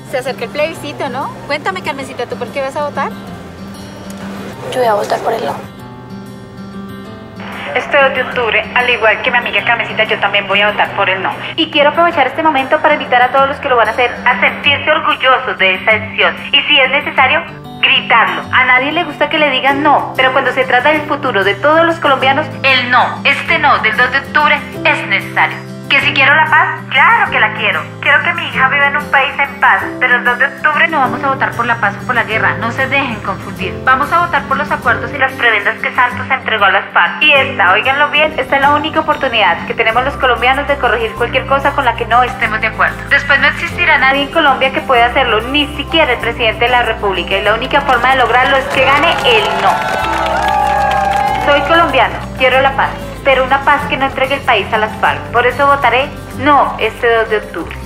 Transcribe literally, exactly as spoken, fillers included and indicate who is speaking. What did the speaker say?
Speaker 1: Se acerca el plebiscito, ¿no? Cuéntame, Carmencita, ¿tú por qué vas a votar?
Speaker 2: Yo voy a votar por el no.
Speaker 3: Este dos de octubre, al igual que mi amiga Carmencita, yo también voy a votar por el no. Y quiero aprovechar este momento para invitar a todos los que lo van a hacer a sentirse orgullosos de esa decisión. Y si es necesario, gritarlo. A nadie le gusta que le digan no, pero cuando se trata del futuro de todos los colombianos, el no, este no del dos de octubre es necesario. ¿Que si quiero la paz? Claro que la quiero. Quiero que mi hija viva en un país en paz, pero el dos de octubre no vamos a votar por la paz o por la guerra, no se dejen confundir. Vamos a votar por los acuerdos y las prebendas que Santos entregó a las FARC. Y esta, óiganlo bien, esta es la única oportunidad que tenemos los colombianos de corregir cualquier cosa con la que no estemos de acuerdo. Después no existirá nadie en Colombia que pueda hacerlo, ni siquiera el presidente de la República, y la única forma de lograrlo es que gane el no. Soy colombiano, quiero la paz, pero una paz que no entregue el país a las FARC. Por eso votaré no este dos de octubre.